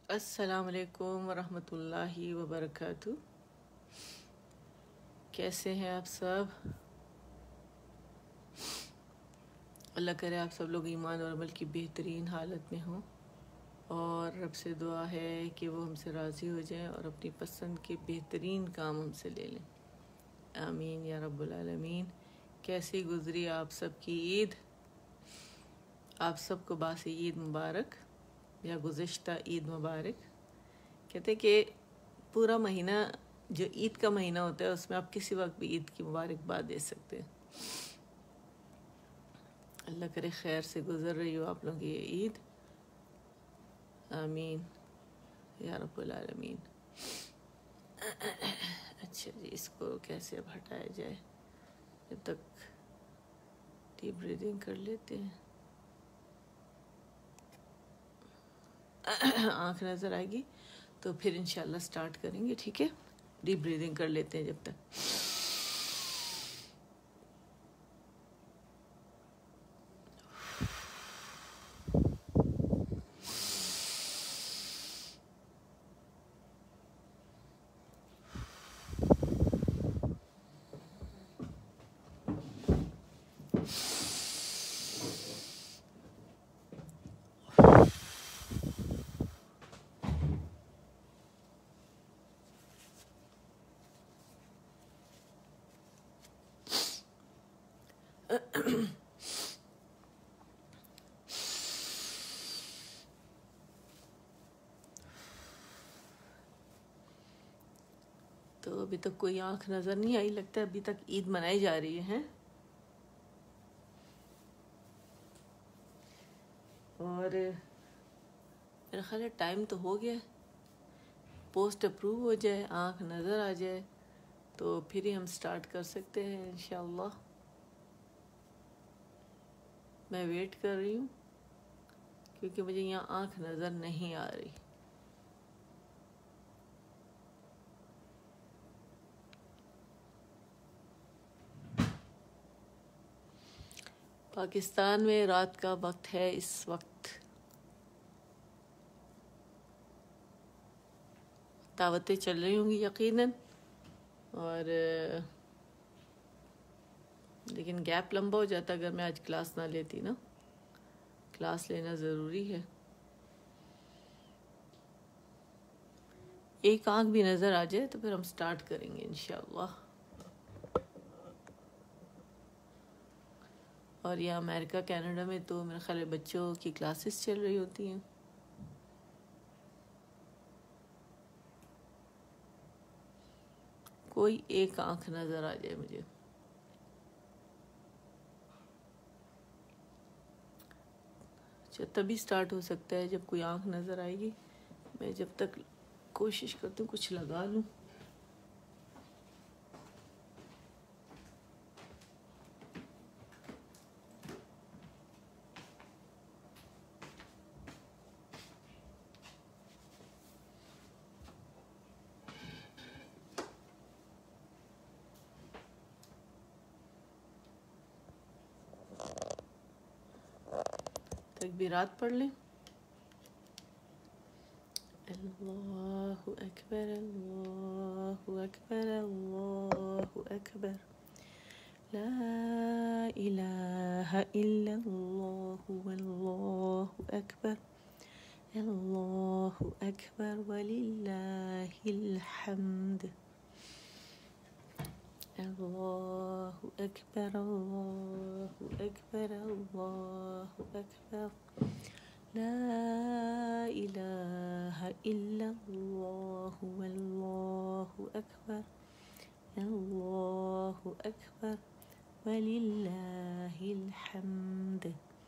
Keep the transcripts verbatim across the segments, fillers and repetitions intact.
السلام علیکم ورحمۃ اللہ وبرکاتہ۔ کیسے ہیں آپ سب؟ اللہ کرے آپ سب لوگ ایمان اور عمل کی بہترین حالت میں ہوں، اور رب سے دعا ہے کہ وہ ہم سے راضی ہو جائیں اور اپنی پسند کے بہترین کام ہم سے لے لیں، آمین یا رب العالمین۔ کیسی گزری آپ سب کی عید؟ آپ سب کو باسی عید مبارک یا گزشتہ عید مبارک۔ کہتے کہ پورا مہینہ جو عید کا مہینہ ہوتا ہے اس میں آپ کسی وقت بھی عید کی مبارکباد دے سکتے ہیں۔ اللہ کرے خیر سے گزر رہی ہو آپ لوگوں کی یہ عید، آمین یا رب العالمین۔ اچھا جی، اس کو کیسے اب ہٹایا جائے؟ جب تک ڈیپ بریدنگ کر لیتے ہیں۔ آنکھ نظر آئے گی تو پھر انشاءاللہ سٹارٹ کریں گے، ٹھیک ہے؟ ڈیپ بریدنگ کر لیتے ہیں جب تک۔ تو ابھی تک کوئی آنکھ نظر نہیں آئی، لگتا ہے ابھی تک عید منائی جا رہی ہے، اور میرا خیال ہے ٹائم تو ہو گیا، پوسٹ اپروو ہو جائے، آنکھ نظر آ جائے تو پھر ہی ہم سٹارٹ کر سکتے ہیں انشاءاللہ۔ میں ویٹ کر رہی ہوں کیونکہ مجھے یہاں آنکھ نظر نہیں آ رہی۔ پاکستان میں رات کا وقت ہے اس وقت، دعوتیں چل رہی ہوں گی یقیناً، اور لیکن گیپ لمبا ہو جاتا اگر میں آج کلاس نہ لیتی نا، کلاس لینا ضروری ہے۔ ایک آنکھ بھی نظر آ جائے تو پھر ہم سٹارٹ کریں گے انشاءاللہ۔ اور یہ امریکہ کینیڈا میں تو میرے خیال ہے بچوں کی کلاسز چل رہی ہوتی ہیں۔ کوئی ایک آنکھ نظر آ جائے مجھے۔ اچھا، تبھی سٹارٹ ہو سکتا ہے جب کوئی آنکھ نظر آئے گی۔ میں جب تک کوشش کرتی ہوں کچھ لگا لوں۔ تکبیرات پڑھ لیں۔ اللہ اکبر، اللہ اکبر، اللہ اکبر، لا الہ الا اللہ واللہ اکبر، اللہ اکبر وللہ الحمد، اللہ اکبر، اللہ اکبر، اللہ اکبر، لا الہ الا اللہ واللہ اکبر، اللہ اکبر وللہ الحمد،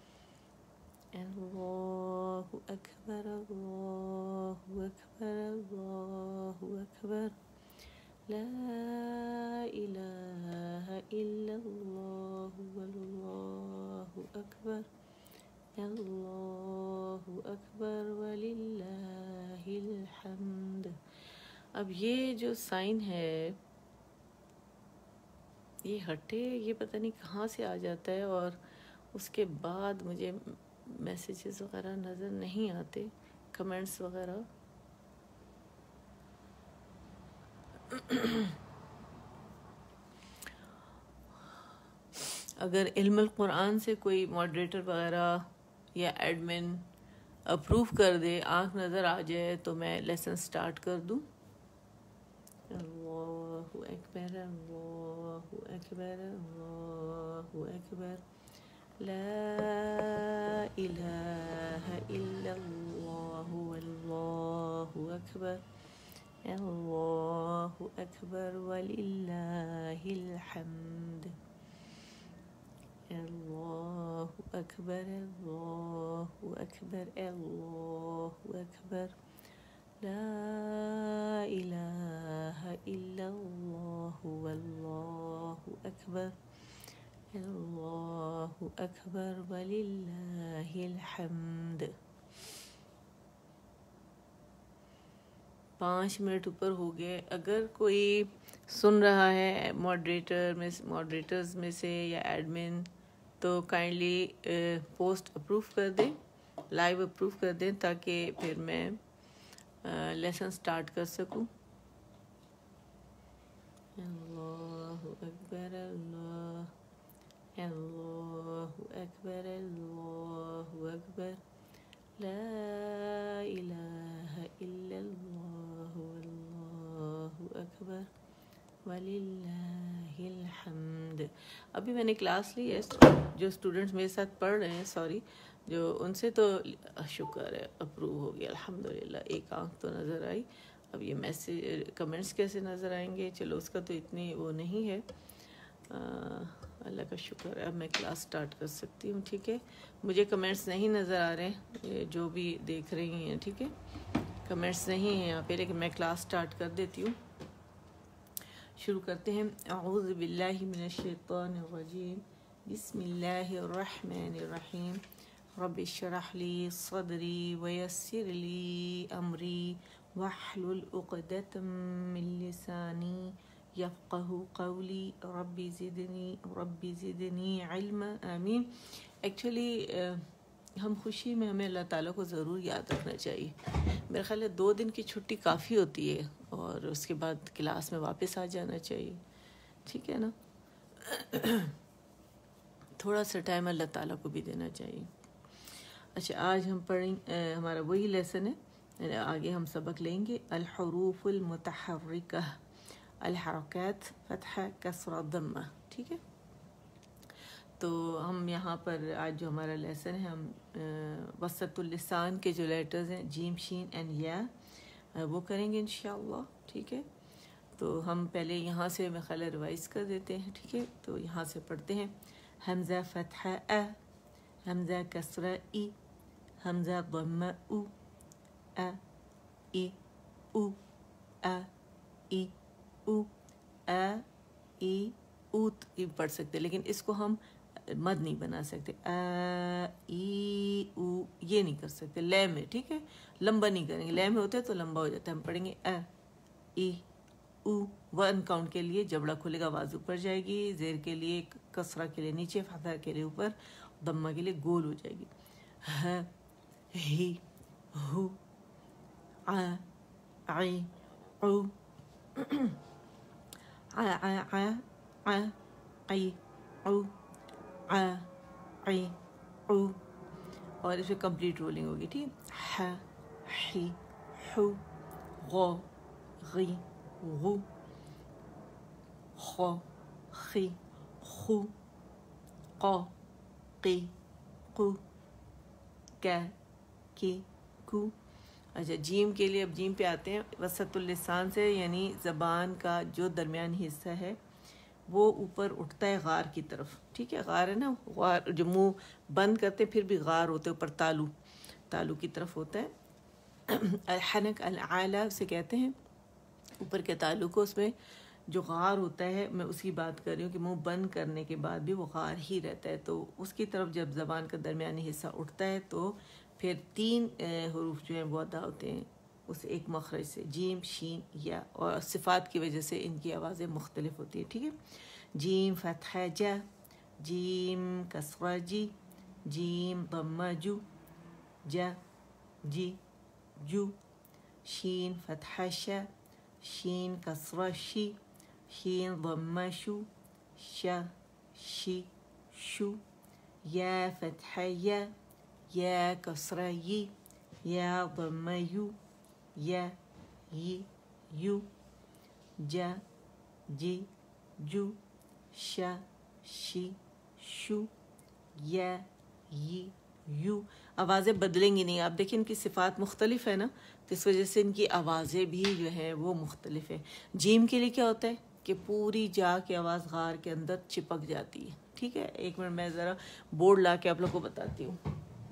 اللہ اکبر، اللہ اکبر، اللہ اکبر، لا الہ الا اللہ واللہ اکبر، اللہ اکبر وللہ الحمد۔ اب یہ جو سائن ہے یہ ہٹے، یہ پتہ نہیں کہاں سے آ جاتا ہے، اور اس کے بعد مجھے میسیجز وغیرہ نظر نہیں آتے، کمنٹس وغیرہ اگر علم القرآن سے کوئی ماڈریٹر وغیرہ یا ایڈمن اپروو کر دے، آنکھ نظر آ جائے، تو میں لیسن سٹارٹ کر دوں. اللہ اکبر، اللہ اکبر، اللہ اکبر، لا الہ الا اللہ واللہ اکبر، اللہ اکبر وللہ الحمد، اللہ اکبر، اللہ اکبر، اللہ اکبر، لا الہ الا اللہ واللہ اکبر، اللہ اکبر وللہ الحمد. پانچ منٹ اوپر ہو گئے. اگر کوئی سن رہا ہے ماڈریٹر میں ماڈریٹرز میں سے یا ایڈمن، تو کائنڈلی پوسٹ اپروو کر دیں، لائیو اپروو کر دیں، تاکہ پھر میں لیسن سٹارٹ کر سکوں. اللہ اکبر، اللہ اللہ اکبر، اللہ اکبر، لا الہ الا اللہ واللہ اکبر وللہ الحمد. ابھی میں نے کلاس لی ہے، جو اسٹوڈنٹس میرے ساتھ پڑھ رہے ہیں، سوری، جو ان سے تو شکر ہے اپروو ہو گیا الحمدللہ. ایک آنکھ تو نظر آئی. اب یہ میسیج کمنٹس کیسے نظر آئیں گے، چلو اس کا تو اتنی وہ نہیں ہے. آ, اللہ کا شکر ہے، اب میں کلاس سٹارٹ کر سکتی ہوں. ٹھیک ہے، مجھے کمنٹس نہیں نظر آ رہے ہیں، جو بھی دیکھ رہی ہیں. ٹھیک ہے، کمنٹس نہیں ہیں یہاں پہ، لیکن میں کلاس سٹارٹ کر دیتی ہوں. شروع کرتے ہیں. اعوذ باللہ من الشیطان الرجیم، بسم اللہ الرحمن الرحیم. رب اشرح لی صدری ویسر لی امری واحلل عقدۃ من لسانی یفقہ قولی. رب زدنی رب زدنی علما، آمین. ایکچولی ہم خوشی میں ہمیں اللہ تعالیٰ کو ضرور یاد رکھنا چاہیے. میرے خیال ہے دو دن کی چھٹی کافی ہوتی ہے، اور اس کے بعد کلاس میں واپس آ جانا چاہیے. ٹھیک ہے نا، تھوڑا سا ٹائم اللہ تعالیٰ کو بھی دینا چاہیے. اچھا، آج ہم پڑھیں، ہمارا وہی لیسن ہے، آگے ہم سبق لیں گے. الحروف المتحرکہ، الحرکات فتحہ کسرہ ضمہ. ٹھیک ہے، تو ہم یہاں پر آج جو ہمارا لیسن ہے، ہم وسط اللسان کے جو لیٹرز ہیں جیم شین اینڈ یا، وہ کریں گے انشاءاللہ. ٹھیک ہے، تو ہم پہلے یہاں سے میں خیال ریوائز کر دیتے ہیں. ٹھیک ہے، تو یہاں سے پڑھتے ہیں. حمزہ فتحہ ا، حمزہ کسرہ ای، حمزہ ضمہ او، ا ای او، ا ای او، ا ای او پڑھ سکتے، لیکن اس کو ہم مد نہیں بنا سکتے. ا ای او یہ نہیں کر سکتے لے میں. ٹھیک ہے، لمبا نہیں کریں گے. لے میں ہوتے تو لمبا ہو جاتا ہے. ہم پڑھیں گے ا ای او. ون کاؤنٹ کے لیے جبڑا کھلے گا، آواز اوپر جائے گی. زیر کے لیے، کسرہ کے لیے نیچے، فتحہ کے لیے اوپر، ضمہ کے لیے گول ہو جائے گی. ہ ہی ہو، ع عی عو، ع ع ع ع عی عو، ع عی عو. اور اس میں کمپلیٹ رولنگ ہوگی. ٹھیک، ح حی حو، غو غی غو، خو خی خو، قو قی قو، کا کی کو. اچھا، جیم کے لیے اب جیم پہ آتے ہیں. وسط اللسان سے یعنی زبان کا جو درمیانی حصہ ہے وہ اوپر اٹھتا ہے غار کی طرف. ٹھیک ہے، غار ہے نا، غار جو منہ بند کرتے پھر بھی غار ہوتے اوپر، تالو تالو کی طرف ہوتا ہے. الحنک العالی اسے کہتے ہیں، اوپر کے تالو کو. اس میں جو غار ہوتا ہے، میں اس کی بات کر رہی ہوں کہ منہ بند کرنے کے بعد بھی وہ غار ہی رہتا ہے. تو اس کی طرف جب زبان کا درمیانی حصہ اٹھتا ہے تو پھر تین حروف جو ہیں وہ ادا ہوتے ہیں اس ایک مخرج سے، جیم شین یا. اور صفات کی وجہ سے ان کی آوازیں مختلف ہوتی ہیں. ٹھیک ہے، جیم فتحہ جا، جیم کسرہ جی، جیم ضمہ جو، جا جی جو، شین فتحہ شا، شین کسرہ شی، شین ضمہ شو، ش شی شو، یا فتحہ یا، یا کسرہ ی، یا ضمہ یو، یا ی یو، جا جی جو، ش شی شو، یا ی یو۔ آوازیں بدلیں گی نہیں، آپ دیکھیں ان کی صفات مختلف ہے نا، تو اس وجہ سے ان کی آوازیں بھی جو ہیں وہ مختلف ہے۔ جیم کے لیے کیا ہوتا ہے کہ پوری جا کے آواز غار کے اندر چپک جاتی ہے، ٹھیک ہے۔ ایک منٹ میں ذرا بورڈ لا کے آپ لوگ کو بتاتی ہوں۔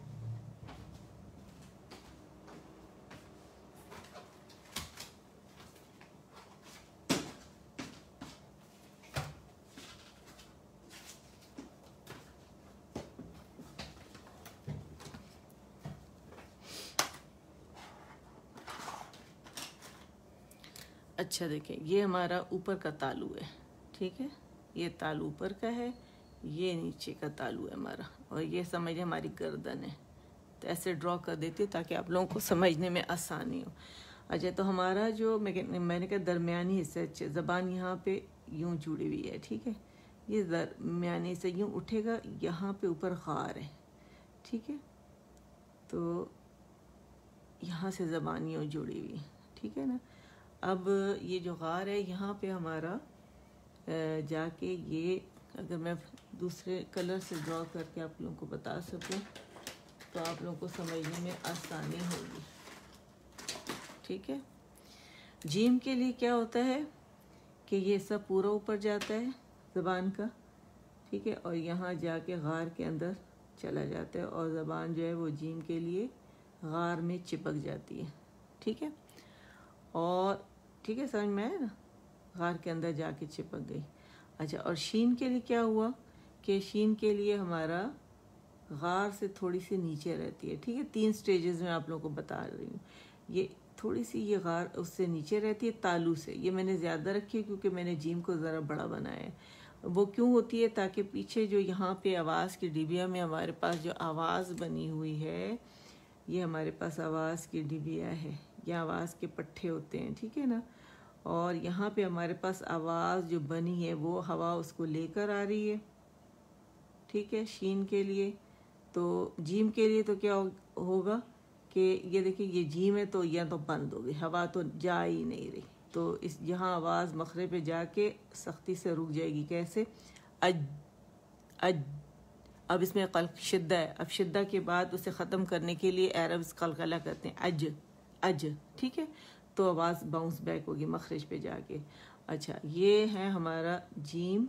اچھا دیکھیں، یہ ہمارا اوپر کا تالو ہے، ٹھیک ہے، یہ تالو اوپر کا ہے، یہ نیچے کا تالو ہے ہمارا، اور یہ سمجھیں ہماری گردن ہے۔ تو ایسے ڈرا کر دیتی ہوں تاکہ آپ لوگوں کو سمجھنے میں آسانی ہو۔ اچھا، تو ہمارا جو میں نے کہا درمیانی حصہ، زبان یہاں پہ یوں جڑی ہوئی ہے، ٹھیک ہے، یہ درمیانی حصہ یوں اٹھے گا، یہاں پہ اوپر غار ہے، ٹھیک ہے، تو یہاں سے زبان یوں جڑی ہوئی، ٹھیک ہے نا۔ اب یہ جو غار ہے یہاں پہ ہمارا جا کے، یہ اگر میں دوسرے کلر سے ڈرا کر کے آپ لوگوں کو بتا سکوں تو آپ لوگوں کو سمجھنے میں آسانی ہوگی، ٹھیک ہے۔ جیم کے لیے کیا ہوتا ہے کہ یہ سب پورا اوپر جاتا ہے زبان کا، ٹھیک ہے، اور یہاں جا کے غار کے اندر چلا جاتا ہے، اور زبان جو ہے وہ جیم کے لیے غار میں چپک جاتی ہے، ٹھیک ہے، اور ٹھیک ہے، سمجھ میں آیا نا، غار کے اندر جا کے چپک گئی۔ اچھا، اور شین کے لیے کیا ہوا کہ شین کے لیے ہمارا غار سے تھوڑی سی نیچے رہتی ہے، ٹھیک ہے، تین سٹیجز میں آپ لوگوں کو بتا رہی ہوں۔ یہ تھوڑی سی یہ غار اس سے نیچے رہتی ہے تالو سے، یہ میں نے زیادہ رکھی ہے کیونکہ میں نے جیم کو ذرا بڑا بنایا ہے۔ وہ کیوں ہوتی ہے؟ تاکہ پیچھے جو یہاں پہ آواز کی ڈبیا میں ہمارے پاس جو آواز بنی ہوئی ہے، یہ ہمارے پاس آواز کی ڈبیا ہے، یہ آواز کے پٹھے ہوتے ہیں، ٹھیک ہے نا، اور یہاں پہ ہمارے پاس آواز جو بنی ہے وہ ہوا اس کو لے کر آ رہی ہے، ٹھیک ہے، شین کے لیے۔ تو جیم کے لیے تو کیا ہوگا کہ یہ دیکھیں، یہ جیم ہے تو یہ تو بند ہو گئی، ہوا تو جا ہی نہیں رہی، تو اس یہاں آواز مخرج پہ جا کے سختی سے رک جائے گی۔ کیسے؟ اج اج، اب اس میں شدہ ہے، اب شدہ کے بعد اسے ختم کرنے کے لیے عربز قلقلہ کرتے ہیں، اج اج، ٹھیک ہے، تو آواز باؤنس بیک ہوگی مخرج پہ جا کے۔ اچھا، یہ ہے ہمارا جیم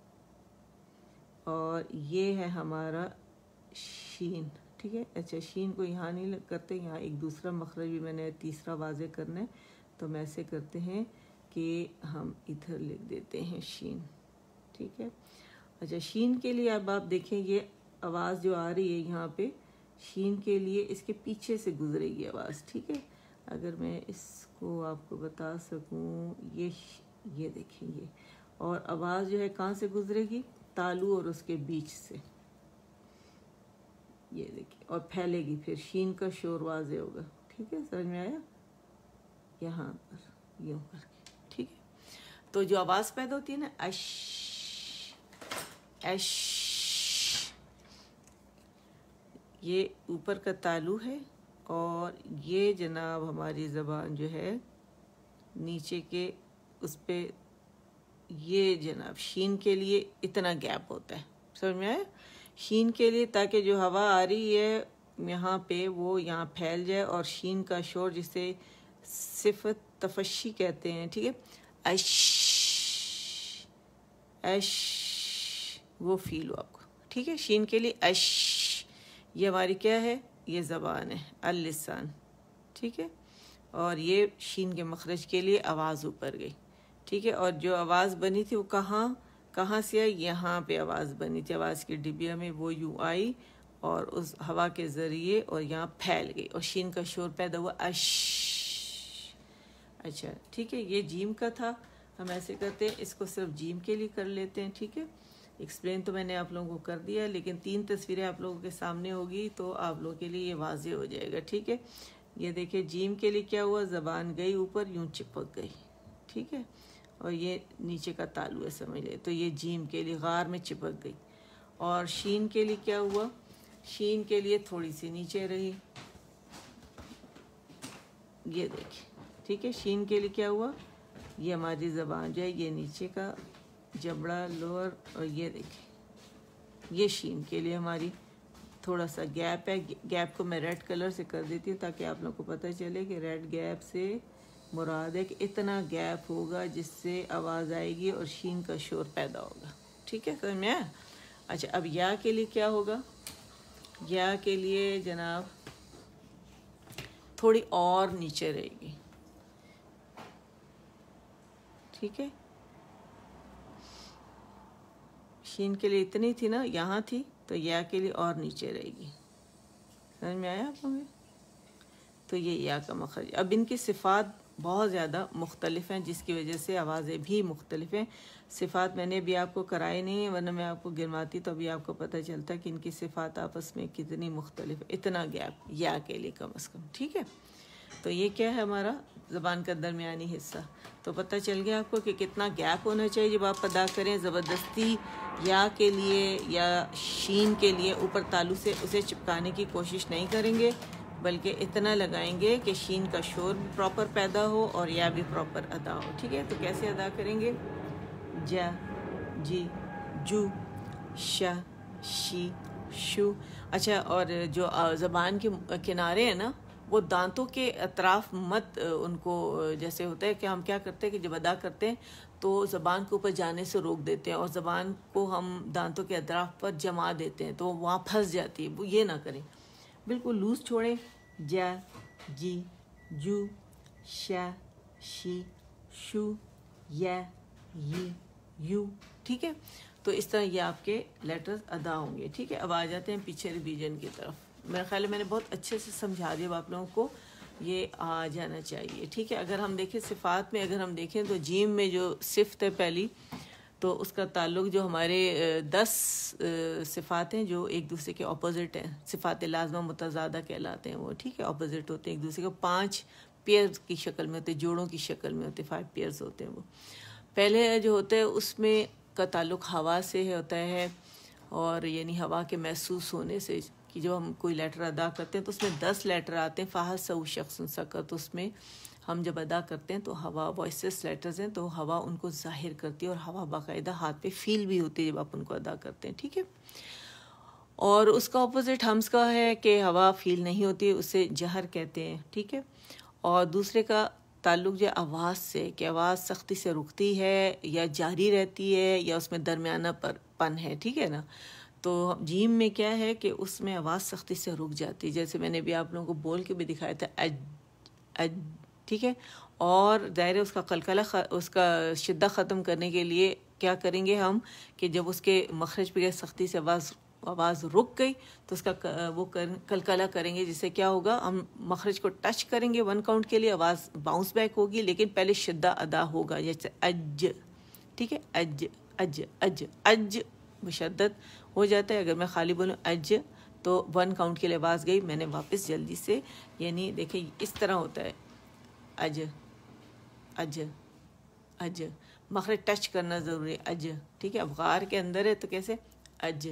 اور یہ ہے ہمارا شین، ٹھیک ہے۔ اچھا، شین کو یہاں نہیں کرتے، یہاں ایک دوسرا مخرج بھی میں نے تیسرا واضح کرنا ہے، تو میں ایسے کرتے ہیں کہ ہم ادھر لکھ دیتے ہیں شین، ٹھیک ہے۔ اچھا، شین کے لیے اب آپ دیکھیں، یہ آواز جو آ رہی ہے یہاں پہ شین کے لیے اس کے پیچھے سے گزرے گی آواز، ٹھیک ہے۔ اگر میں اس کو آپ کو بتا سکوں، یہ یہ دیکھیں، یہ اور آواز جو ہے کہاں سے گزرے گی؟ تالو اور اس کے بیچ سے، یہ دیکھیں، اور پھیلے گی، پھر شین کا شور واضح ہوگا، ٹھیک ہے، سمجھ میں آیا؟ یہاں پر یوں کر کے، ٹھیک ہے۔ تو جو آواز پیدا ہوتی ہے نا، اش اش، یہ اوپر کا تالو ہے، اور یہ جناب ہماری زبان جو ہے نیچے کے اس پہ، یہ جناب شین کے لیے اتنا گیپ ہوتا ہے، سمجھ میں آیا؟ شین کے لیے تاکہ جو ہوا آ رہی ہے یہاں پہ وہ یہاں پھیل جائے، اور شین کا شور جسے صفت تفشی کہتے ہیں، ٹھیک ہے، اش اش، وہ فیل ہو آپ کو، ٹھیک ہے۔ شین کے لیے اش، یہ ہماری کیا ہے؟ یہ زبان ہے، اللسان، ٹھیک ہے، اور یہ شین کے مخرج کے لیے آواز اوپر گئی، ٹھیک ہے، اور جو آواز بنی تھی وہ کہاں کہاں سے آئی؟ یہاں پہ آواز بنی تھی آواز کی ڈبیا میں، وہ یوں آئی اور اس ہوا کے ذریعے اور یہاں پھیل گئی، اور شین کا شور پیدا ہوا، اش۔ اچھا، ٹھیک ہے، یہ جیم کا تھا، ہم ایسے کرتے ہیں، اس کو صرف جیم کے لیے کر لیتے ہیں، ٹھیک ہے۔ ایکسپلین تو میں نے آپ لوگوں کو کر دیا، لیکن تین تصویریں آپ لوگوں کے سامنے ہوگی تو آپ لوگوں کے لیے یہ واضح ہو جائے گا، ٹھیک ہے۔ یہ دیکھیں، جیم کے لیے کیا ہوا؟ زبان گئی اوپر، یوں چپک گئی، ٹھیک ہے، اور یہ نیچے کا تالو ہے سمجھ لے، تو یہ جیم کے لیے غار میں چپک گئی. اور شین کے لیے کیا ہوا؟ شین کے لیے تھوڑی سی نیچے رہی، یہ دیکھیں ٹھیک ہے. شین کے لیے کیا ہوا؟ یہ ہماری زبان جو ہے یہ نیچے کا جبڑا لور، اور یہ دیکھیں یہ شین کے لیے ہماری تھوڑا سا گیپ ہے. گیپ کو میں ریڈ کلر سے کر دیتی ہوں تاکہ آپ لوگ کو پتہ چلے کہ ریڈ گیپ سے مراد ہے کہ اتنا گیپ ہوگا جس سے آواز آئے گی اور شین کا شور پیدا ہوگا. ٹھیک ہے، سمجھ میں آیا؟ اچھا، اب یا کے لیے کیا ہوگا؟ یا کے لیے جناب تھوڑی اور نیچے رہے گی. ٹھیک ہے، شین کے لیے اتنی تھی نا، یہاں تھی، تو یا کے لیے اور نیچے رہے گی. سمجھ میں آیا آپ لوگوں؟ تو یہ یا کا مخرج. اب ان کی صفات بہت زیادہ مختلف ہیں جس کی وجہ سے آوازیں بھی مختلف ہیں. صفات میں نے بھی آپ کو کرائے نہیں ہیں، ورنہ میں آپ کو گرماتی تو ابھی آپ کو پتہ چلتا کہ ان کی صفات آپس میں کتنی مختلف. اتنا گیپ یا کے لیے کم از کم. ٹھیک ہے، تو یہ کیا ہے ہمارا زبان کا درمیانی حصہ. تو پتہ چل گیا آپ کو کہ کتنا گیپ ہونا چاہیے جب آپ ادا کریں. زبردستی یا کے لیے یا شین کے لیے اوپر تالو سے اسے چپکانے کی کوشش نہیں کریں گے، بلکہ اتنا لگائیں گے کہ شین کا شور بھی پراپر پیدا ہو اور یا بھی پراپر ادا ہو. ٹھیک ہے، تو کیسے ادا کریں گے؟ جا، جی، جو، شا، شی، شو. اچھا، اور جو زبان کے کنارے ہیں نا، وہ دانتوں کے اطراف مت ان کو، جیسے ہوتا ہے کہ ہم کیا کرتے ہیں کہ جب ادا کرتے ہیں تو زبان کے اوپر جانے سے روک دیتے ہیں اور زبان کو ہم دانتوں کے اطراف پر جما دیتے ہیں تو وہاں پھنس جاتی ہے. وہ یہ نہ کریں، بالکل لوز چھوڑیں. جا، جی، جو، شا، شی، شو، یا، یہ، یو. ٹھیک ہے، تو اس طرح یہ آپ کے لیٹرز ادا ہوں گے. ٹھیک ہے، اب آ جاتے ہیں پیچھے ریویژن کی طرف. میرے خیال ہے میں نے بہت اچھے سے سمجھا دیا، اب آپ لوگوں کو یہ آ جانا چاہیے. ٹھیک ہے، اگر ہم دیکھیں صفات میں، اگر ہم دیکھیں تو جیم میں جو صفت ہے پہلی، تو اس کا تعلق جو ہمارے دس صفات ہیں جو ایک دوسرے کے اپوزٹ ہیں، صفات لازمہ متضادہ کہلاتے ہیں وہ. ٹھیک ہے، اپوزٹ ہوتے ہیں ایک دوسرے کو، پانچ پیئر کی شکل میں ہوتے ہیں، جوڑوں کی شکل میں ہوتے ہیں، فائیو پیئرز ہوتے ہیں وہ. پہلے جو ہوتا ہے اس میں کا تعلق ہوا سے ہوتا ہے، اور یعنی ہوا کے محسوس ہونے سے، کہ جو ہم کوئی لیٹر ادا کرتے ہیں تو اس میں دس لیٹر آتے ہیں. فاحد سو شخص سکت، تو اس میں ہم جب ادا کرتے ہیں تو ہوا وائسز لیٹرز ہیں تو ہوا ان کو ظاہر کرتی ہے، اور ہوا باقاعدہ ہاتھ پہ فیل بھی ہوتی ہے جب آپ ان کو ادا کرتے ہیں. ٹھیک ہے، اور اس کا اپوزٹ ہمز کا ہے کہ ہوا فیل نہیں ہوتی، اسے جہر کہتے ہیں. ٹھیک ہے، اور دوسرے کا تعلق جو آواز سے، کہ آواز سختی سے رکتی ہے یا جاری رہتی ہے یا اس میں درمیانہ پر پن ہے. ٹھیک ہے نا، تو جیم میں کیا ہے کہ اس میں آواز سختی سے رک جاتی ہے، جیسے میں نے بھی آپ لوگوں کو بول کے بھی دکھایا تھا، اج اج. ٹھیک ہے، اور ظاہر ہے اس کا قلقلہ، اس کا شدہ ختم کرنے کے لیے کیا کریں گے ہم، کہ جب اس کے مخرج پہ سختی سے آواز آواز رک گئی تو اس کا وہ کلکلہ کریں گے، جس سے کیا ہوگا، ہم مخرج کو ٹچ کریں گے ون کاؤنٹ کے لیے، آواز باؤنس بیک ہوگی، لیکن پہلے شدہ ادا ہوگا، جیسے اج. ٹھیک ہے، اج اج اج اج مشدد ہو جاتا ہے. اگر میں خالی بولوں اج تو ون کاؤنٹ کے لیے آواز گئی، میں نے واپس جلدی سے، یعنی دیکھیں اس طرح ہوتا ہے، اج اج اج، مخرج ٹچ کرنا ضروری ہے، اج. ٹھیک ہے، اب غار کے اندر ہے تو کیسے، اج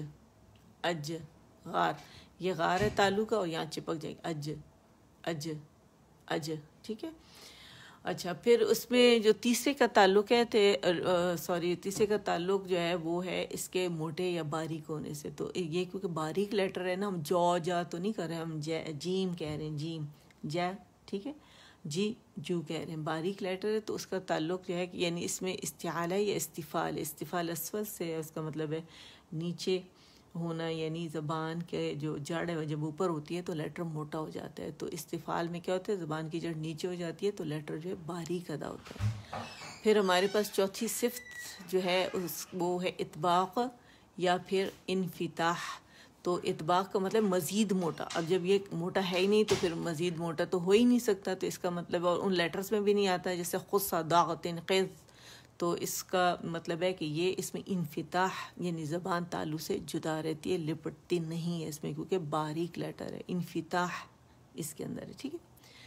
اج غار، یہ غار ہے تالو کا، اور یہاں چپک جائے گی، اج اج اج. ٹھیک ہے، اچھا، پھر اس میں جو تیسرے کا تعلق ہے سوری تیسرے کا تعلق جو ہے وہ ہے اس کے موٹے یا باریک ہونے سے. تو یہ کیونکہ باریک لیٹر ہے نا، ہم جو جا تو نہیں کر رہے، ہم جیم کہہ رہے ہیں، جیم جا. ٹھیک ہے، جی جو کہہ رہے ہیں، باریک لیٹر ہے تو اس کا تعلق جو ہے کہ یعنی اس میں استعالہ یا استفال، استفال اسفل سے اس کا مطلب ہے نیچے ہونا، یعنی زبان کے جو جڑ ہے جب اوپر ہوتی ہے تو لیٹر موٹا ہو جاتا ہے. تو استفال میں کیا ہوتا ہے، زبان کی جڑ نیچے ہو جاتی ہے تو لیٹر جو ہے باریک ادا ہوتا ہے. پھر ہمارے پاس چوتھی صفت جو ہے اس وہ ہے اطباق یا پھر انفتاح. تو اطباق کا مطلب مزید موٹا. اب جب یہ موٹا ہے ہی نہیں تو پھر مزید موٹا تو ہو ہی نہیں سکتا، تو اس کا مطلب اور ان لیٹرز میں بھی نہیں آتا، جیسے خصہ، داغتن، قیض. تو اس کا مطلب ہے کہ یہ اس میں انفتاح یعنی زبان تالو سے جدا رہتی ہے، لپٹتی نہیں ہے اس میں، کیونکہ باریک لیٹر ہے، انفتاح اس کے اندر ہے. ٹھیک ہے،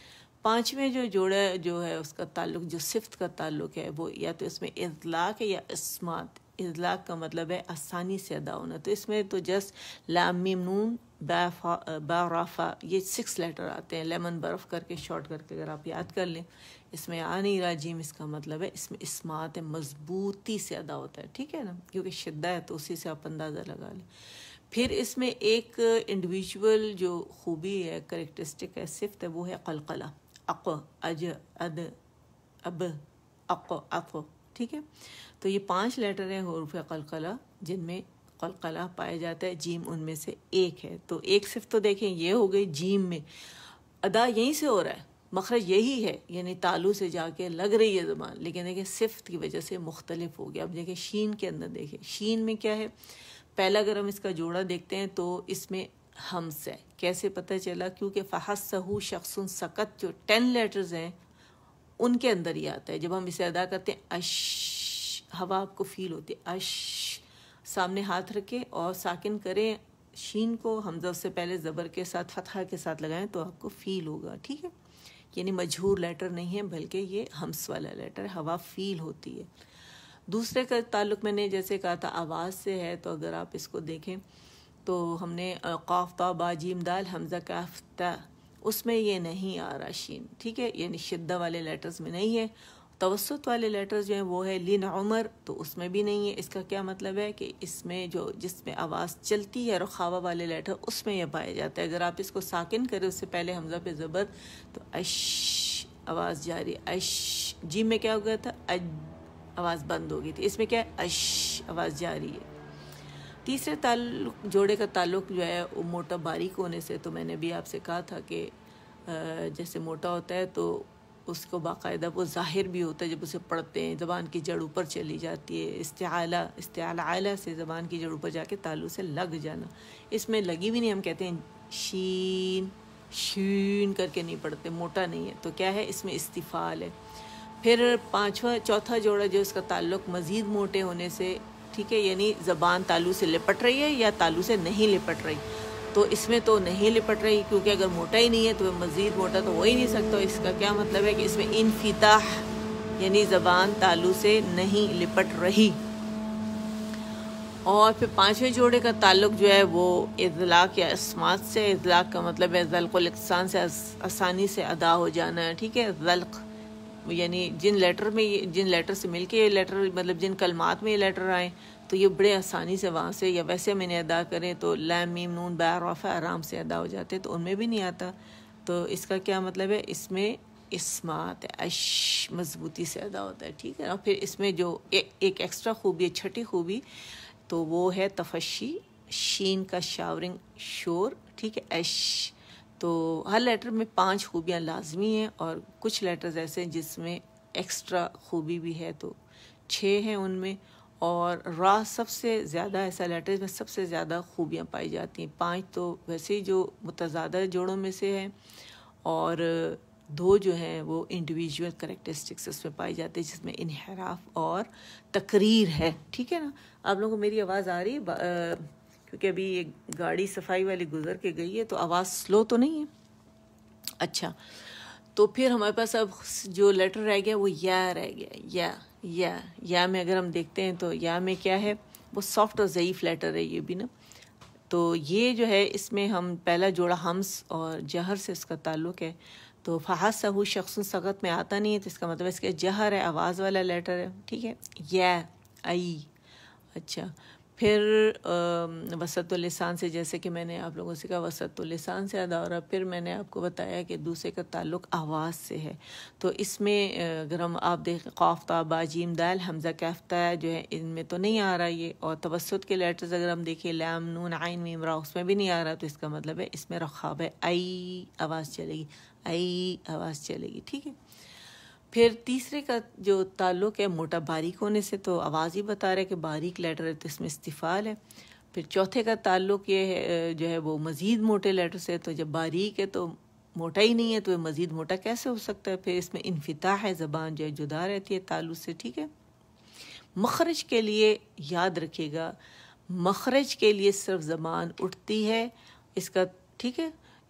پانچویں جو جوڑا جو ہے اس کا تعلق جو صفت کا تعلق ہے وہ یا تو اس میں اطلاق ہے یا اسمات. اطلاق کا مطلب ہے آسانی سے ادا ہونا. تو اس میں تو جسٹ لام میم نون با فا با را فا یہ سکس لیٹر آتے ہیں. لیمن برف کر کے شارٹ کر کے اگر آپ یاد کر لیں اس میں آ نہیں رہا جیم, اس کا مطلب ہے اس میں اسمات ہے, مضبوطی سے ادا ہوتا ہے. ٹھیک ہے نا, کیونکہ شدہ ہے تو اسی سے آپ اندازہ لگا لیں. پھر اس میں ایک انڈیویجول جو خوبی ہے, کریکٹرسٹک ہے, صفت ہے, وہ ہے قلقلہ. اق اج اد اب اق اق. ٹھیک ہے, تو یہ پانچ لیٹر ہیں حروف قلقلہ جن میں قلقلہ پایا جاتا ہے. جیم ان میں سے ایک ہے. تو ایک صفت تو دیکھیں یہ ہو گئی, جیم میں ادا یہیں سے ہو رہا ہے, مخرج یہی ہے, یعنی تالو سے جا کے لگ رہی ہے زبان, لیکن دیکھیں صفت کی وجہ سے مختلف ہو گیا. اب دیکھیں شین کے اندر, دیکھیں شین میں کیا ہے, پہلا اگر ہم اس کا جوڑا دیکھتے ہیں تو اس میں ہمس ہے. کیسے پتہ چلا, کیونکہ فحسہ شخص سکت جو ٹین لیٹرز ہیں ان کے اندر ہی آتا ہے. جب ہم اسے ادا کرتے ہیں اش, ہوا آپ کو فیل ہوتی ہے, اش, سامنے ہاتھ رکھیں اور ساکن کریں شین کو, حمزہ سے پہلے زبر کے ساتھ فتحہ کے ساتھ لگائیں تو آپ کو فیل ہوگا. ٹھیک ہے, یعنی مجہور لیٹر نہیں ہے بلکہ یہ ہمس والا لیٹر, ہوا فیل ہوتی ہے. دوسرے کا تعلق میں نے جیسے کہا تھا آواز سے ہے, تو اگر آپ اس کو دیکھیں تو ہم نے قاف تا با جیم دال حمزہ کاف تا, اس میں یہ نہیں آ رہا شین. ٹھیک ہے, یعنی شدہ والے لیٹرز میں نہیں ہے. توسط والے لیٹرز جو ہیں وہ ہے لن عمر, تو اس میں بھی نہیں ہے. اس کا کیا مطلب ہے کہ اس میں جو جس میں آواز چلتی ہے رخاوہ والے لیٹر اس میں یہ پایا جاتا ہے. اگر آپ اس کو ساکن کریں اس سے پہلے حمزہ پہ زبر تو اش آواز جاری, اش. جیم میں کیا ہو گیا تھا, اج آواز بند ہو گئی تھی. اس میں کیا ہے, اش آواز جاری ہے. تیسرے تعلق جوڑے کا تعلق جو ہے وہ موٹا باریک ہونے سے. تو میں نے بھی آپ سے کہا تھا کہ جیسے موٹا ہوتا ہے تو اس کو باقاعدہ وہ ظاہر بھی ہوتا ہے جب اسے پڑھتے ہیں, زبان کی جڑ اوپر چلی جاتی ہے. استعالہ استعالہ اعلیٰ سے زبان کی جڑ اوپر جا کے تالو سے لگ جانا. اس میں لگی بھی نہیں, ہم کہتے ہیں شین شین کر کے نہیں پڑھتے, موٹا نہیں ہے. تو کیا ہے, اس میں استفال ہے. پھر پانچواں چوتھا جوڑا جو اس کا تعلق مزید موٹے ہونے سے, ٹھیک ہے, یعنی زبان تالو سے لپٹ رہی ہے یا تالو سے نہیں لپٹ رہی. تو اس میں تو نہیں لپٹ رہی, کیونکہ اگر موٹا ہی نہیں ہے تو مزید موٹا تو ہو ہی نہیں سکتا. اس کا کیا مطلب ہے کہ اس میں انفتاح, یعنی زبان تالو سے نہیں لپٹ رہی. اور پھر پانچویں جوڑے کا تعلق جو ہے وہ اطلاق یا اسمات سے. اطلاق کا مطلب ہے ذلق الاقسام سے آسانی سے ادا ہو جانا. ٹھیک ہے, ذلق یعنی جن لیٹر میں جن لیٹر سے مل کے یہ لیٹر, مطلب جن کلمات میں یہ لیٹر آئیں تو یہ بڑے آسانی سے وہاں سے, یا ویسے میں نے ادا کریں تو لام میم نون با را فا آرام سے ادا ہو جاتے, تو ان میں بھی نہیں آتا. تو اس کا کیا مطلب ہے, اس میں اسمات ہے, اش مضبوطی سے ادا ہوتا ہے. ٹھیک ہے, اور پھر اس میں جو ایک ایکسٹرا خوبی ہے, چھٹی خوبی, تو وہ ہے تفشی, شین کا شاورنگ شور. ٹھیک ہے, اش. تو ہر لیٹر میں پانچ خوبیاں لازمی ہیں, اور کچھ لیٹرز ایسے ہیں جس میں ایکسٹرا خوبی بھی ہے, تو چھ ہیں ان میں. اور را سب سے زیادہ ایسا لیٹر میں سب سے زیادہ خوبیاں پائی جاتی ہیں. پانچ تو ویسے ہی جو متضادہ جوڑوں میں سے ہیں, اور دو جو ہیں وہ انڈیویجول کریکٹرسٹکس اس میں پائی جاتی ہے جس میں انحراف اور تقریر ہے. ٹھیک ہے نا, آپ لوگوں کو میری آواز آ رہی ہے؟ کیونکہ ابھی ایک گاڑی صفائی والی گزر کے گئی ہے, تو آواز سلو تو نہیں ہے؟ اچھا, تو پھر ہمارے پاس اب جو لیٹر رہ گیا وہ یا رہ گیا. یا یا یا میں اگر ہم دیکھتے ہیں تو یا میں کیا ہے, وہ سافٹ اور ضعیف لیٹر ہے یہ بھی نا. تو یہ جو ہے اس میں ہم پہلا جوڑا ہمس اور جہر سے اس کا تعلق ہے. تو فحسہ شخص سقط میں آتا نہیں ہے, تو اس کا مطلب اس کے جہر ہے, آواز والا لیٹر ہے. ٹھیک ہے, یا ای. اچھا, پھر وسط اللسان سے, جیسے کہ میں نے آپ لوگوں سے کہا وسط اللسان سے ادا ہو رہا. پھر میں نے آپ کو بتایا کہ دوسرے کا تعلق آواز سے ہے. تو اس میں اگر ہم آپ دیکھیں قاف تا با جیم دال حمزہ کاف تا جو ہے ان میں تو نہیں آ رہا یہ. اور توسط کے لیٹرز اگر ہم دیکھیں لام نون عین میم را, اس میں بھی نہیں آ رہا. تو اس کا مطلب ہے اس میں رخاب ہے, ای آواز چلے گی, ای آواز چلے گی. ٹھیک ہے, پھر تیسرے کا جو تعلق ہے موٹا باریک ہونے سے, تو آواز ہی بتا رہے کہ باریک لیٹر ہے تو اس میں استفال ہے. پھر چوتھے کا تعلق یہ ہے جو ہے وہ مزید موٹے لیٹر سے, تو جب باریک ہے تو موٹا ہی نہیں ہے تو مزید موٹا کیسے ہو سکتا ہے. پھر اس میں انفتاح ہے, زبان جو ہے جدا رہتی ہے تعلق سے. ٹھیک ہے, مخرج کے لیے یاد رکھیے گا, مخرج کے لیے صرف زبان اٹھتی ہے اس کا. ٹھیک ہے,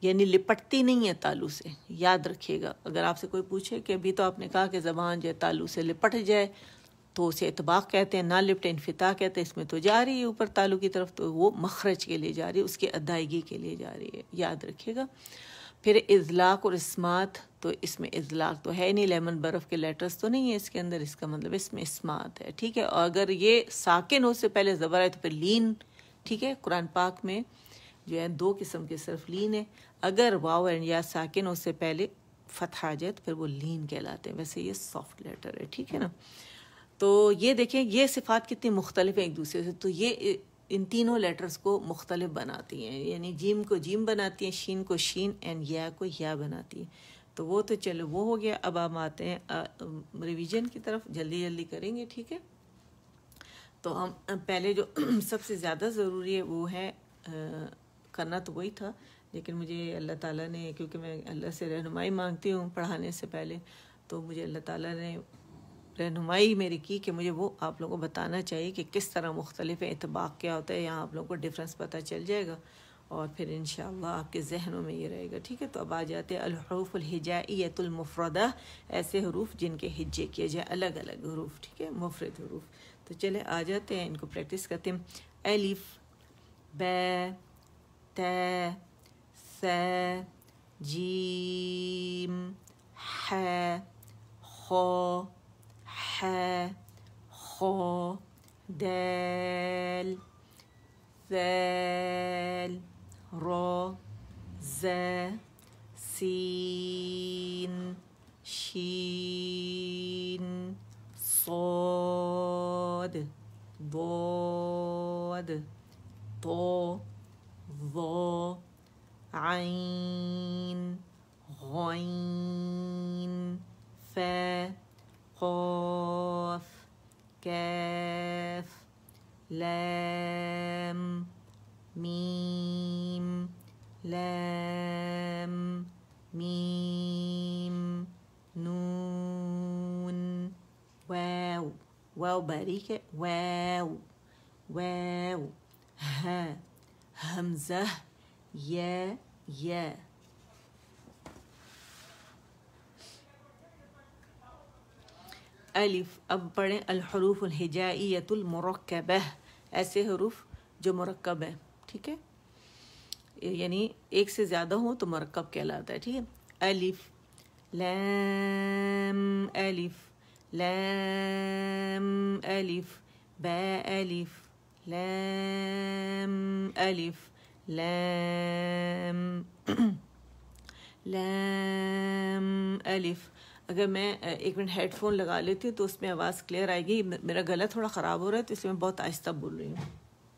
یعنی لپٹتی نہیں ہے تالو سے. یاد رکھیے گا اگر آپ سے کوئی پوچھے کہ ابھی تو آپ نے کہا کہ زبان جو ہے تالو سے لپٹ جائے تو اسے اطباق کہتے ہیں, نہ لپٹے انفتاح کہتے ہیں. اس میں تو جا رہی ہے اوپر تالو کی طرف, تو وہ مخرج کے لیے جا رہی ہے, اس کی ادائیگی کے لیے جا رہی ہے. یاد رکھیے گا. پھر اضلاق اور اسمات, تو اس میں اضلاق تو ہے نہیں, لیمن برف کے لیٹرز تو نہیں ہے اس کے اندر, اس کا مطلب اس میں اسمات ہے. ٹھیک ہے. اور اگر یہ ساکن ہو سے پہلے زبر ہے تو پھر لین. ٹھیک ہے. قرآن پاک میں جو ہے دو قسم کے صرف لین ہے. اگر واو اینڈ یا ساکن ہو سے پہلے فتح آ جائے تو پھر وہ لین کہلاتے ہیں. ویسے یہ سافٹ لیٹر ہے. ٹھیک ہے نا. تو یہ دیکھیں یہ صفات کتنی مختلف ہیں ایک دوسرے سے. تو یہ ان تینوں لیٹرز کو مختلف بناتی ہیں, یعنی جیم کو جیم بناتی ہیں, شین کو شین اینڈ یا کو یا بناتی ہیں. تو وہ تو چلو وہ ہو گیا. اب ہم آتے ہیں ریویژن کی طرف, جلدی جلدی کریں گے. ٹھیک ہے. تو ہم پہلے جو سب سے زیادہ ضروری ہے وہ ہے, کرنا تو وہی تھا لیکن مجھے اللہ تعالیٰ نے, کیونکہ میں اللہ سے رہنمائی مانگتی ہوں پڑھانے سے پہلے, تو مجھے اللہ تعالیٰ نے رہنمائی میری کی کہ مجھے وہ آپ لوگوں کو بتانا چاہیے کہ کس طرح مختلف ہے, اطباق کیا ہوتا ہے. یہاں آپ لوگوں کو ڈفرینس پتہ چل جائے گا اور پھر انشاءاللہ آپ کے ذہنوں میں یہ رہے گا. ٹھیک ہے. تو اب آ جاتے ہیں الحروف الہجائیۃ المفردہ, ایسے حروف جن کے ہجے کیے جائے, الگ الگ حروف. ٹھیک ہے. مفرد حروف. تو چلے آ جاتے ہیں, ان کو پریکٹس کرتے ہیں. الف, با, تا, ثا, جیم, ح, خا, ح, خا, دال, ذال, را, زا, سین, شین, صاد, ضاد, طا, ظا, عین, غین, فا, قاف, کاف, لام, میم, لام, میم, نون, واو, واو باریک ہے, واو, واو, ہا, حمزہ, یا, یا. الف. اب پڑھیں الحروف الہجائیۃ المرکبہ, ایسے حروف جو مرکب ہیں. ٹھیک ہے. یعنی ایک سے زیادہ ہوں تو مرکب کہلاتا ہے. ٹھیک ہے. الف, لام, الف, لام, الف, با, الف, لام, الف, لام, لام, الف. اگر میں ایک منٹ ہیڈ فون لگا لیتی ہوں تو اس میں آواز کلیئر آئے گی. میرا گلا تھوڑا خراب ہو رہا ہے تو اس لیے میں بہت آہستہ بول رہی ہوں.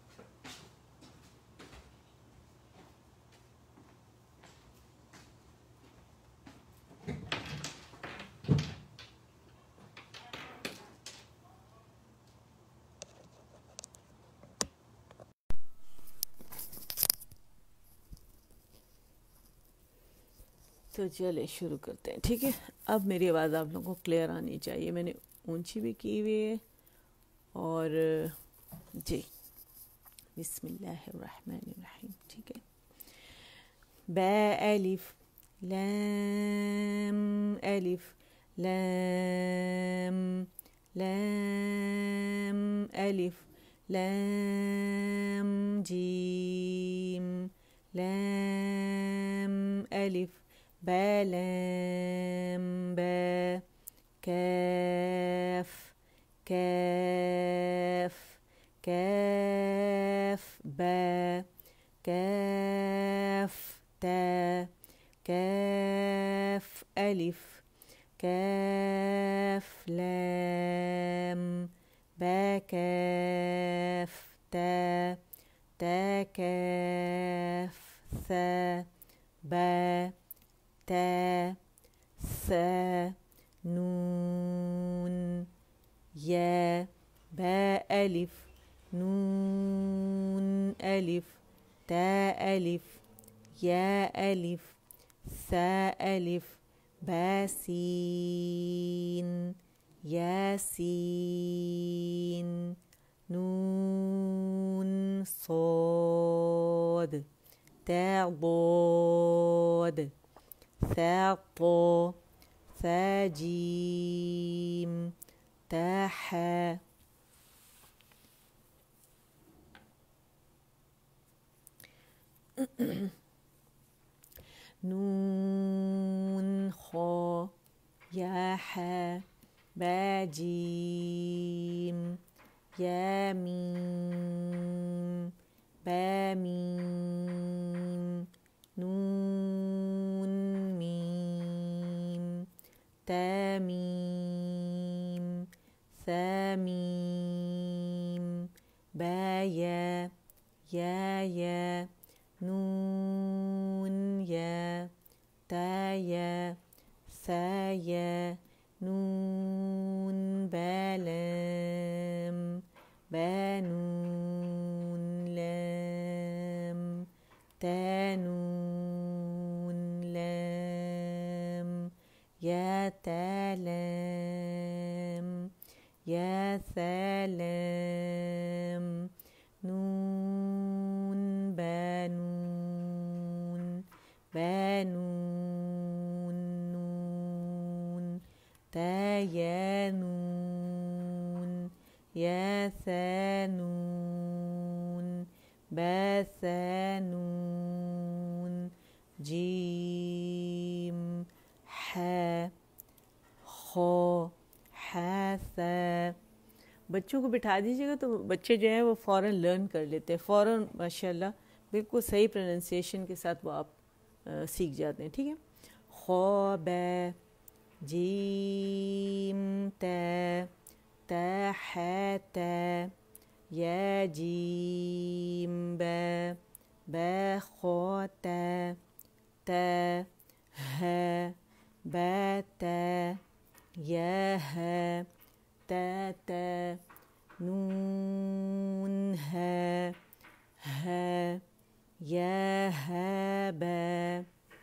تو چلے شروع کرتے ہیں. ٹھیک ہے. اب میری آواز آپ لوگوں کو کلیئر آنی چاہیے. میں نے اونچی بھی کی ہوئی ہے. اور جی بسم اللہ الرحمن الرحیم. ٹھیک ہے. با, الف, لام, الف, لام, لام, الف, لام, جیم, لام, الف, با, لام, با, کاف, کاف, کاف, با, کاف, تا, کاف, الف, کاف, لام, با, کاف, تا, تا, کاف, ثا, با, تا, ثا, نون, یا, با, الف, نون, الف, تا, الف, یا, الف, ثا, الف, با, سین, یا, سین, نون, صاد, تا ضاد ثا طا ثا جيم تا حا نون خا یا حا با جیم یا میم با میم نون میم تا میم ثا میم با یا یا یا نون یا تا یا ثا یا نون با لام با نون لام تا نون لام یا تا لام یا ثا لام نون با نون با نون نون تا یا نون یا ثا نون با ثا نون جیم حا خا حا ثا. بچوں کو بٹھا دیجیے گا تو بچے جو ہیں وہ فوراً لرن کر لیتے ہیں، فوراً ماشاءاللہ بالکل صحیح پروننسیشن کے ساتھ وہ آپ سیکھ جاتے ہیں. ٹھیک ہے. خا با جیم تا تا حا تا یا جیم با با خا تا تا ها با تا یا ها تا تا نون ها ها یا ها با.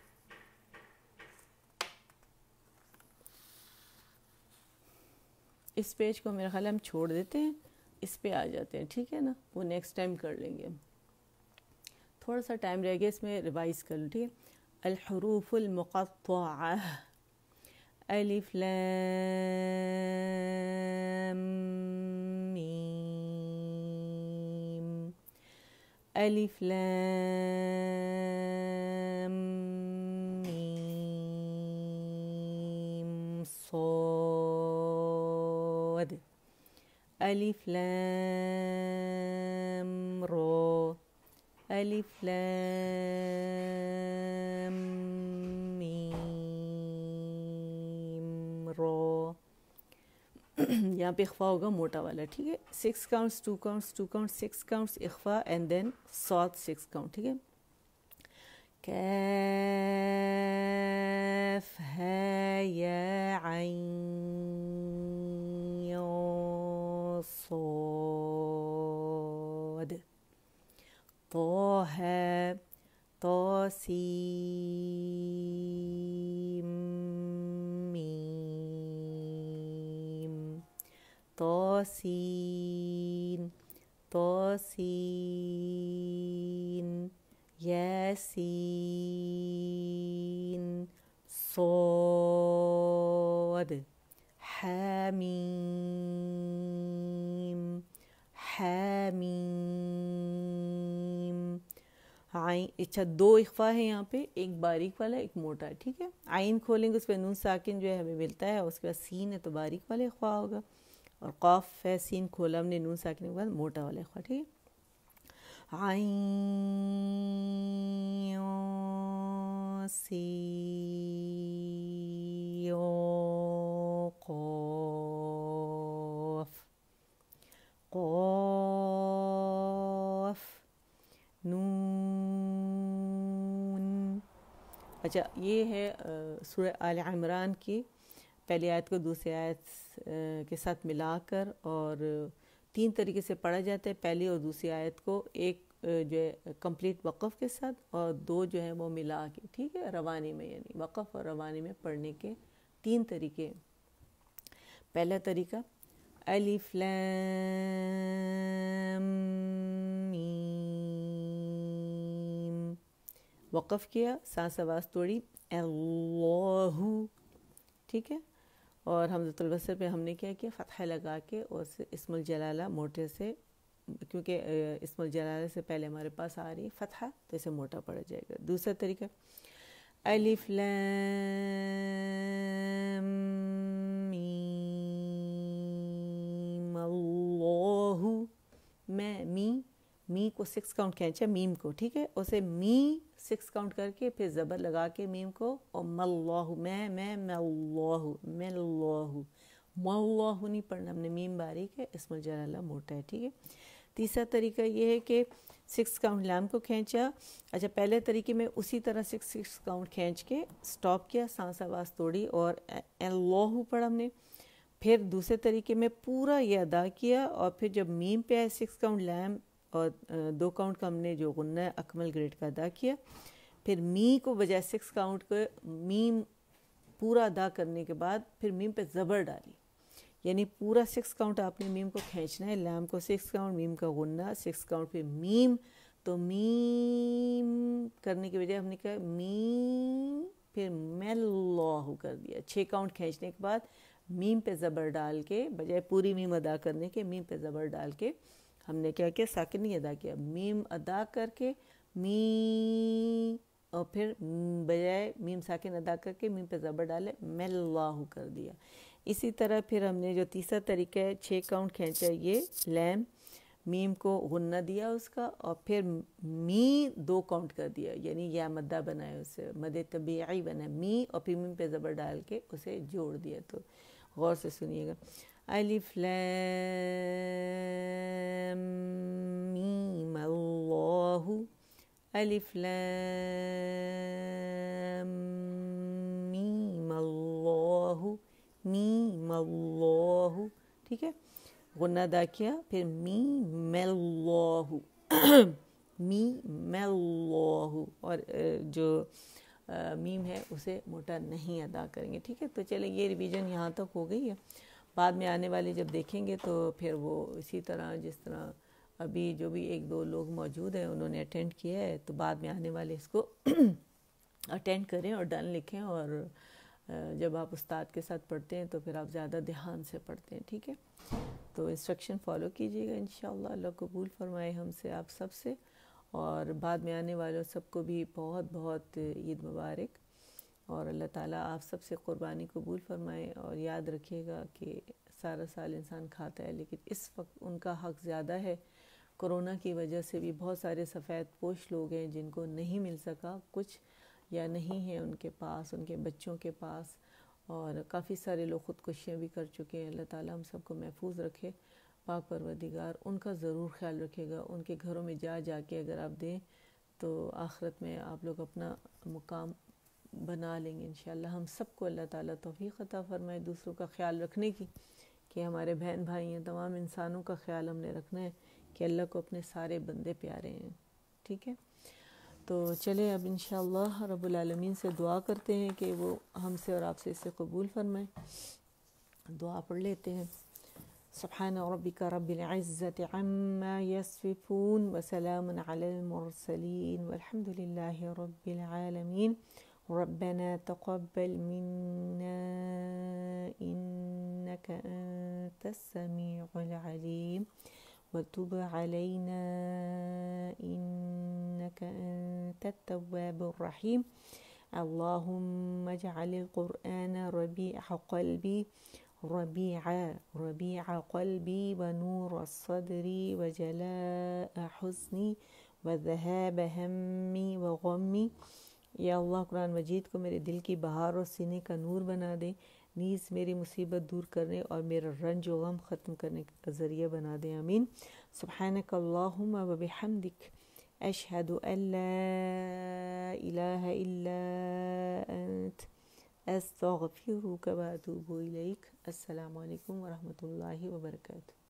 اس پیج کو میرا خیال ہم چھوڑ دیتے ہیں، اس پہ آ جاتے ہیں. ٹھیک ہے نا، وہ نیکسٹ ٹائم کر لیں گے. تھوڑا سا ٹائم رہ گیا، اس میں ریوائز کر لوں. ٹھیک ہے. الحروف المقطعہ الف لام میم الف لام میم صاد الف لام را الف لام میم را. یہاں پہ اخفا ہوگا موٹا والا. ٹھیک ہے. Six counts two counts two counts six counts اخفا اینڈ دین صاد سکس کاؤنٹ. ٹھیک ہے. کاف ہا یا عین یا صاد طه طاسيم ميم طاسين طاسين ياسين صاد حاميم حاميم عین. اچھا دو اخفا ہے یہاں پہ، ایک باریک والا ایک موٹا ہے. ٹھیک ہے. عین کھولیں گے اس پہ نون ساکن جو ہے ہمیں ملتا ہے، اس کے بعد سین ہے تو باریک والا اخفا ہوگا، اور قاف ہے سین کھولا ہم نے نون ساکن کے بعد موٹا والا اخفا. ٹھیک ہے. عین سی قاف قاف نون. اچھا یہ ہے سورہ آل عمران کی پہلی آیت کو دوسری آیت کے ساتھ ملا کر، اور تین طریقے سے پڑھا جاتا ہے. پہلی اور دوسری آیت کو ایک جو ہے کمپلیٹ وقف کے ساتھ، اور دو جو ہے وہ ملا کے. ٹھیک ہے. روانی میں، یعنی وقف اور روانی میں پڑھنے کے تین طریقے. پہلا طریقہ الف لام میم وقف کیا، سانس آواز توڑی، اللہ، ٹھیک ہے. اور حمزۃ الوصل پہ ہم نے کیا کیا، فتحہ لگا کے اور اسم الجلالہ موٹے سے، کیونکہ اسم الجلالہ سے پہلے ہمارے پاس آ رہی ہے فتحہ تو اسے موٹا پڑ جائے گا. دوسرا طریقہ الف لام میم اللہ، میں می می کو سکس کاؤنٹ کھینچا، میم کو، ٹھیک ہے، اسے می سکس کاؤنٹ کر کے پھر زبر لگا کے میم کو، اور ماللہ، میں میں ماللہ ماللہ ماللہ نہیں پڑھنا ہم نے، میم باریک ہے، اسم الجلالہ موٹا ہے، ٹھیک ہے. تیسرا طریقہ یہ ہے کہ سکس کاؤنٹ لام کو کھینچا. اچھا پہلے طریقے میں اسی طرح سکس سکس کاؤنٹ کھینچ کے سٹاپ کیا، سانس آواز توڑی اور اللہ پڑھا ہم نے. پھر دوسرے طریقے میں پورا یہ ادا کیا، اور پھر جب میم پہ آئے سکس کاؤنٹ لام اور دو کاؤنٹ کا ہم نے جو غنہ اکمل گریڈ کا ادا کیا. پھر می کو بجائے سکس کاؤنٹ کو میم پورا ادا کرنے کے بعد پھر میم پہ زبر ڈالی، یعنی پورا سکس کاؤنٹ آپ نے میم کو کھینچنا ہے، لام کو سکس کاؤنٹ، میم کا غنہ سکس کاؤنٹ پہ میم، تو میم کرنے کی بجائے ہم نے کہا میم پھر ماللہ کر دیا. چھ کاؤنٹ کھینچنے کے بعد میم پہ زبر ڈال کے، بجائے پوری میم ادا کرنے کے میم پہ زبر ڈال کے ہم نے کیا کیا، ساکن نہیں ادا کیا، میم ادا کر کے میم، اور پھر بجائے میم ساکن ادا کر کے میم پہ زبر ڈالے ماللہ کر دیا. اسی طرح پھر ہم نے جو تیسرا طریقہ ہے، چھ کاؤنٹ کھینچا، یہ لام، میم کو غنہ دیا اس کا، اور پھر می دو کاؤنٹ کر دیا، یعنی یا مدہ بنایا، اسے مد طبیعی بنا می، اور پھر میم پہ زبر ڈال کے اسے جوڑ دیا. تو غور سے سنیے گا، الف لام میم اللہ، الف لام میم اللہ، میم اللہ، ٹھیک ہے، غنہ ادا کیا، پھر میم اللہ، میم اللہ، اور جو میم ہے اسے موٹا نہیں ادا کریں گے، ٹھیک ہے. تو چلیں یہ ریویژن یہاں تک ہو گئی ہے. بعد میں آنے والے جب دیکھیں گے تو پھر وہ اسی طرح جس طرح ابھی جو بھی ایک دو لوگ موجود ہیں انہوں نے اٹینڈ کیا ہے، تو بعد میں آنے والے اس کو اٹینڈ کریں اور ڈن لکھیں، اور جب آپ استاد کے ساتھ پڑھتے ہیں تو پھر آپ زیادہ دھیان سے پڑھتے ہیں، ٹھیک ہے. تو انسٹرکشن فالو کیجیے گا انشاءاللہ. اللہ قبول فرمائے ہم سے، آپ سب سے، اور بعد میں آنے والوں سب کو بھی بہت بہت عید مبارک، اور اللہ تعالیٰ آپ سب سے قربانی قبول فرمائے. اور یاد رکھیے گا کہ سارا سال انسان کھاتا ہے، لیکن اس وقت ان کا حق زیادہ ہے. کرونا کی وجہ سے بھی بہت سارے سفید پوش لوگ ہیں جن کو نہیں مل سکا کچھ، یا نہیں ہے ان کے پاس، ان کے بچوں کے پاس، اور کافی سارے لوگ خودکشیاں بھی کر چکے ہیں. اللہ تعالیٰ ہم سب کو محفوظ رکھے. پاک پروردگار ان کا ضرور خیال رکھے گا. ان کے گھروں میں جا جا کے اگر آپ دیں تو آخرت میں آپ لوگ اپنا مقام بنا لیں گے انشاءاللہ. ہم سب کو اللہ تعالیٰ توفیق عطا فرمائے دوسروں کا خیال رکھنے کی، کہ ہمارے بہن بھائی ہیں، تمام انسانوں کا خیال ہم نے رکھنا ہے کہ اللہ کو اپنے سارے بندے پیارے ہیں، ٹھیک ہے. تو چلے اب انشاءاللہ رب العالمین سے دعا کرتے ہیں کہ وہ ہم سے اور آپ سے اسے قبول فرمائے. دعا پڑھ لیتے ہیں. سبحان ربک رب العزت عما یصفون وسلام علی المرسلین والحمد للہ رب العالمین. ربنا تقبل منا إنك أنت السميع العليم وتب علينا إنك أنت التواب الرحيم. اللهم اجعل القرآن ربيع قلبي ربيع ربيع قلبي ونور الصدر وجلاء حزني وذهاب همي وغمي. یا اللہ قرآن مجید کو میرے دل کی بہار اور سینے کا نور بنا دے، نیز میری مصیبت دور کرنے اور میرا رنج و غم ختم کرنے کا ذریعہ بنا دے، آمین. سبحانک اللہم و بحمدک اشہد ان لا الہ الا انت استغفرک و اتوب الیک. السلام علیکم ورحمۃ اللہ وبرکاتہ.